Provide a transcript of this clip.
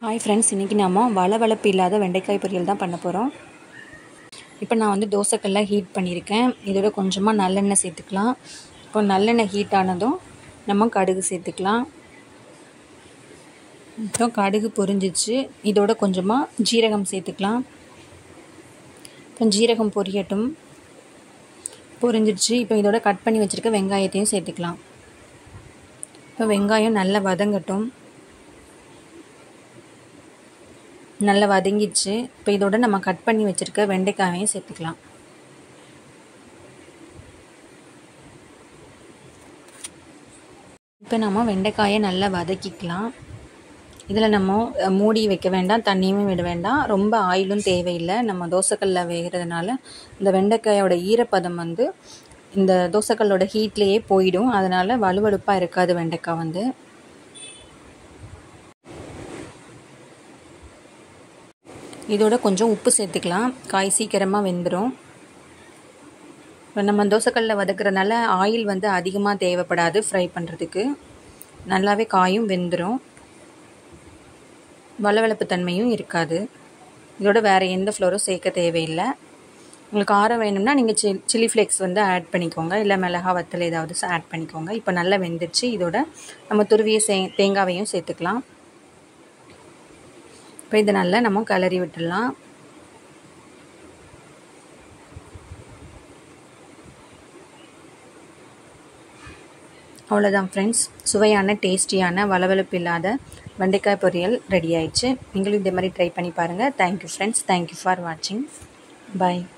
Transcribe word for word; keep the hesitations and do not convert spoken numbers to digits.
Hi friends, இன்றைக்கி நம்ம வளவளப்பு இல்லாத வெண்டைக்காய் பொரியல் தான் பண்ண போகிறோம். இப்போ நான் வந்து தோசைக்கல்ல ஹீட் பண்ணியிருக்கேன். இதோட கொஞ்சமாக நல்லெண்ணெய் சேர்த்துக்கலாம். இப்போ நல்லெண்ணெய் ஹீட் ஆனதும் நம்ம கடுகு சேர்த்துக்கலாம். இப்போ கடுகு பொரிஞ்சிச்சு. இதோட கொஞ்சமாக ஜீரகம் சேர்த்துக்கலாம். இப்போ ஜீரகம் பொரியட்டும். பொரிஞ்சிடுச்சு. இப்போ இதோட கட் பண்ணி வச்சுருக்க வெங்காயத்தையும் சேர்த்துக்கலாம். இப்போ வெங்காயம் நல்லா வதங்கட்டும். நல்லா வதங்கிடுச்சு. இப்போ இதோட நம்ம கட் பண்ணி வச்சுருக்க வெண்டைக்காயையும் சேர்த்துக்கலாம். இப்போ நம்ம வெண்டைக்காயை நல்லா வதக்கிக்கலாம். இதில் நம்ம மூடி வைக்க வேண்டாம், தண்ணியும் விட வேண்டாம், ரொம்ப ஆயிலும் தேவையில்லை. நம்ம தோசைக்கல்ல வேகிறதுனால இந்த வெண்டைக்காயோட ஈரப்பதம் வந்து இந்த தோசைக்கல்லோட ஹீட்லேயே போயிடும். அதனால் வலுவலுப்பாக இருக்காது வெண்டைக்காய் வந்து. இதோட கொஞ்சம் உப்பு சேர்த்துக்கலாம். காய் சீக்கிரமாக வெந்துடும். இப்போ நம்ம தோசைக்கல்ல வதக்குறதுனால ஆயில் வந்து அதிகமாக தேவைப்படாது ஃப்ரை பண்ணுறதுக்கு. நல்லாவே காயும் வெந்துடும். வளவளப்பு தன்மையும் இருக்காது. இதோட வேறு எந்த ஃப்ளோரும் சேர்க்க தேவையில்லை. உங்களுக்கு காரம் வேணும்னா நீங்கள் சி சில்லி ஃப்ளேக்ஸ் வந்து ஆட் பண்ணிக்கோங்க, இல்லை மிளகா வத்தல் ஏதாவது ஆட் பண்ணிக்கோங்க. இப்போ நல்லா வெந்துடுச்சு. இதோட நம்ம துருவிய சே தேங்காவையும் சேர்த்துக்கலாம். இப்போ இதை நல்லா நம்ம கிளறி விட்டுடலாம். அவ்வளோதான் ஃப்ரெண்ட்ஸ், சுவையான டேஸ்டியான வளவளப்பு இல்லாத வெண்டைக்காய் பொரியல் ரெடி ஆயிடுச்சு. நீங்களும் இதே மாதிரி ட்ரை பண்ணி பாருங்கள். Thank you friends. தேங்க்யூ ஃபார் வாட்சிங். பாய்.